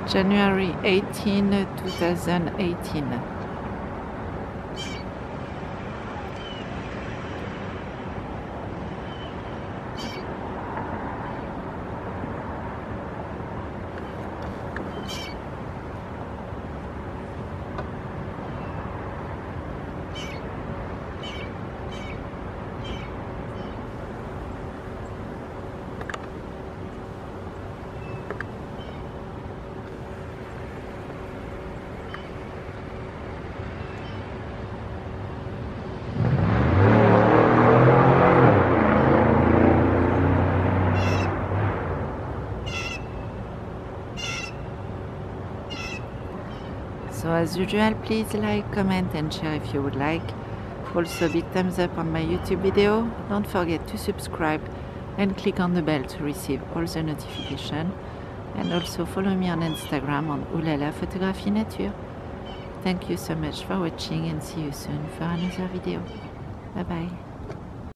January 18, 2018. So as usual, please like, comment and share if you would like. Also big thumbs up on my YouTube video. Don't forget to subscribe and click on the bell to receive all the notifications. And also follow me on Instagram on Oulala Photographie Nature. Thank you so much for watching and see you soon for another video. Bye bye.